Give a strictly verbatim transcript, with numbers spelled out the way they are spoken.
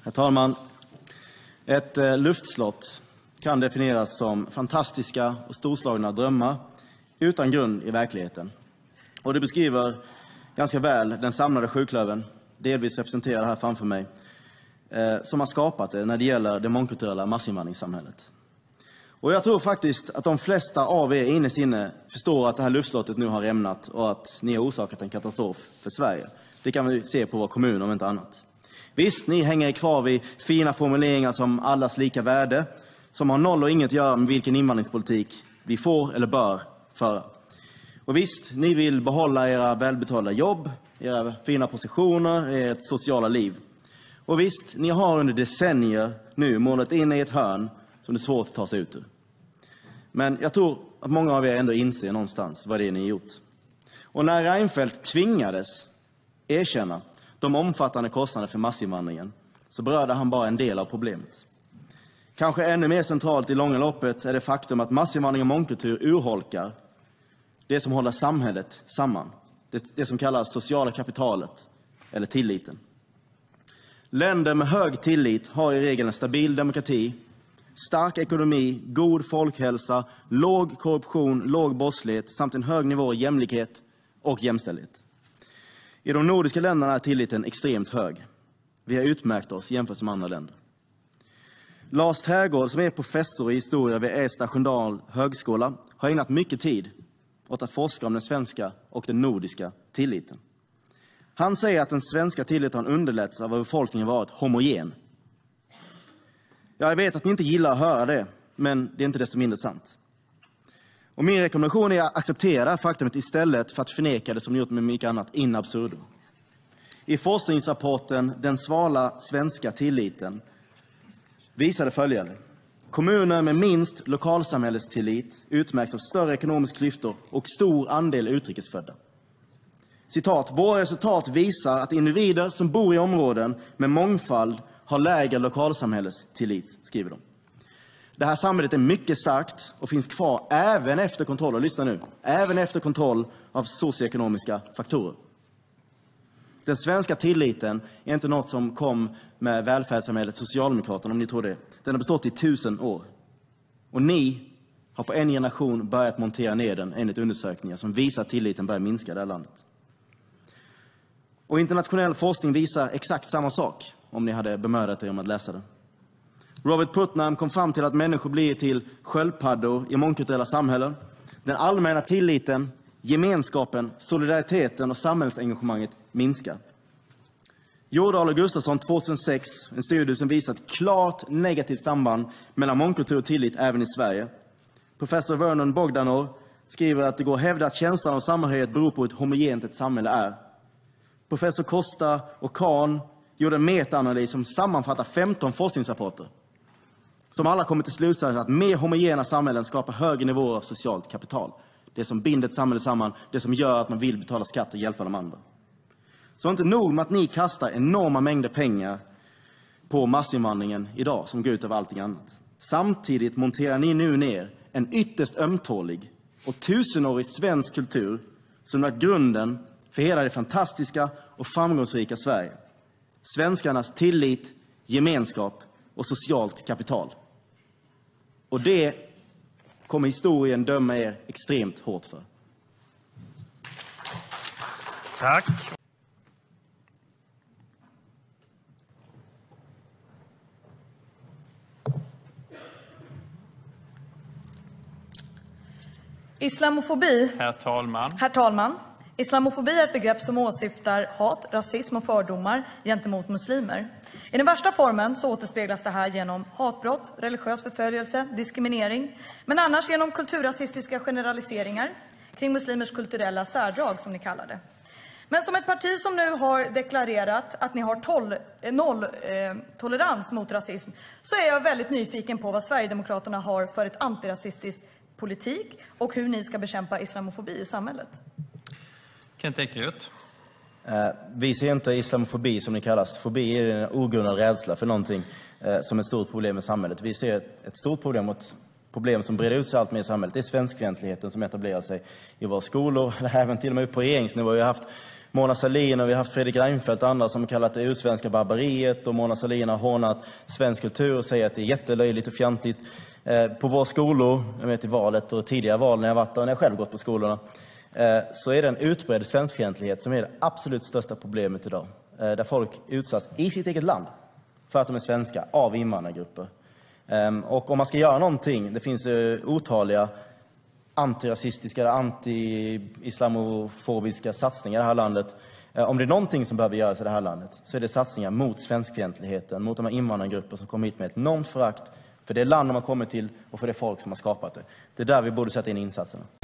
Herr talman, ett eh, luftslott kan definieras som fantastiska och storslagna drömmar utan grund i verkligheten. Och det beskriver ganska väl den samlade sjuklövern, delvis representerad här framför mig, eh, som har skapat det när det gäller det mångkulturella massinvandringssamhället. Och jag tror faktiskt att de flesta av er innerst inne förstår att det här luftslottet nu har rämnat och att ni har orsakat en katastrof för Sverige. Det kan vi se på våra kommuner om inte annat. Visst, ni hänger kvar vid fina formuleringar som allas lika värde, som har noll och inget att göra med vilken invandringspolitik vi får eller bör föra. Och visst, ni vill behålla era välbetalda jobb, era fina positioner, ert sociala liv. Och visst, ni har under decennier nu målat in i ett hörn som det är svårt att ta sig ut ur. Men jag tror att många av er ändå inser någonstans vad det är ni har gjort. Och när Reinfeldt tvingades erkänna de omfattande kostnaderna för massinvandringen så berörde han bara en del av problemet. Kanske ännu mer centralt i långa loppet är det faktum att massinvandring och mångkultur urholkar det som håller samhället samman. Det, det som kallas sociala kapitalet eller tilliten. Länder med hög tillit har i regel en stabil demokrati, stark ekonomi, god folkhälsa, låg korruption, låg brottslighet samt en hög nivå av jämlikhet och jämställdhet. I de nordiska länderna är tilliten extremt hög. Vi har utmärkt oss jämfört med andra länder. Lars Trägård, som är professor i historia vid Ersta Sköndal högskola, har ägnat mycket tid åt att forska om den svenska och den nordiska tilliten. Han säger att den svenska tilliten underlätts av att befolkningen varit homogen. Jag vet att ni inte gillar att höra det, men det är inte desto mindre sant. Och min rekommendation är att acceptera det här faktumet istället för att förneka det som ni gjort med mycket annat in absurdum. I forskningsrapporten Den svala svenska tilliten visade följande. Kommuner med minst lokalsamhällestillit utmärks av större ekonomiska klyftor och stor andel utrikesfödda. Citat, våra resultat visar att individer som bor i områden med mångfald har lägre lokalsamhällestillit, skriver de. Det här samhället är mycket starkt och finns kvar även efter kontroll, och lyssna nu, även efter kontroll av socioekonomiska faktorer. Den svenska tilliten är inte något som kom med välfärdssamhället Socialdemokraterna, om ni tror det. Den har bestått i tusen år. Och ni har på en generation börjat montera ner den enligt undersökningar som visar att tilliten börjar minska i det här landet. Och internationell forskning visar exakt samma sak, om ni hade bemödat er om att läsa det. Robert Putnam kom fram till att människor blir till sköldpaddor i mångkulturella samhällen. Den allmänna tilliten, gemenskapen, solidariteten och samhällsengagemanget minskar. Jordahl och Gustafsson tjugohundrasex, en studie som visar ett klart negativt samband mellan mångkultur och tillit även i Sverige. Professor Vernon Bogdanov skriver att det går att hävda att känslan av samhörighet beror på hur homogent ett samhälle är. Professor Costa och Kahn gjorde en metaanalys som sammanfattar femton forskningsrapporter som alla kommer till slutsatsen att mer homogena samhällen skapar högre nivåer av socialt kapital. Det som binder ett samhälle samman, det som gör att man vill betala skatt och hjälpa de andra. Så inte nog med att ni kastar enorma mängder pengar på massinvandringen idag som går ut över allting annat. Samtidigt monterar ni nu ner en ytterst ömtålig och tusenårig svensk kultur som lagt grunden för hela det fantastiska och framgångsrika Sverige. Svenskarnas tillit, gemenskap och socialt kapital. Och det kommer historien döma er extremt hårt för. Tack. Islamofobi. Herr talman. Herr talman. Islamofobi är ett begrepp som åsyftar hat, rasism och fördomar gentemot muslimer. I den värsta formen så återspeglas det här genom hatbrott, religiös förföljelse, diskriminering, men annars genom kulturrasistiska generaliseringar kring muslimers kulturella särdrag, som ni kallar det. Men som ett parti som nu har deklarerat att ni har tolv, noll eh, tolerans mot rasism, så är jag väldigt nyfiken på vad Sverigedemokraterna har för ett antirasistiskt politik och hur ni ska bekämpa islamofobi i samhället. Kent Ekeroth. Eh, vi ser inte islamofobi som det kallas. Fobi är en ogrundad rädsla för någonting eh, som ett stort problem i samhället. Vi ser ett, ett stort problem mot problem som breder ut sig allt mer i samhället. Det är svenskfientligheten som etablerar sig i våra skolor, även till och med på regeringsnivå. Vi har haft Mona Sahlin, och vi har haft Fredrik Reinfeldt och andra som kallat det ursvenska barbariet, och Mona Sahlin har hånat svensk kultur och säger att det är jättelöjligt och fjantigt. Eh, på våra skolor, jag vet i valet och tidigare val när jag varit där och när jag själv gått på skolorna, eh, så är det en utbredd svenskfientlighet som är det absolut största problemet idag. Eh, där folk utsatts i sitt eget land för att de är svenska av invandrargrupper. Eh, och om man ska göra någonting, det finns eh, otaliga antirasistiska, anti-islamofobiska satsningar i det här landet. Om det är någonting som behöver göras i det här landet så är det satsningar mot svenskfientligheten, mot de här invandrargrupper som kommer hit med ett enormt förakt för det land de har kommit till och för det folk som har skapat det. Det är där vi borde sätta in insatserna.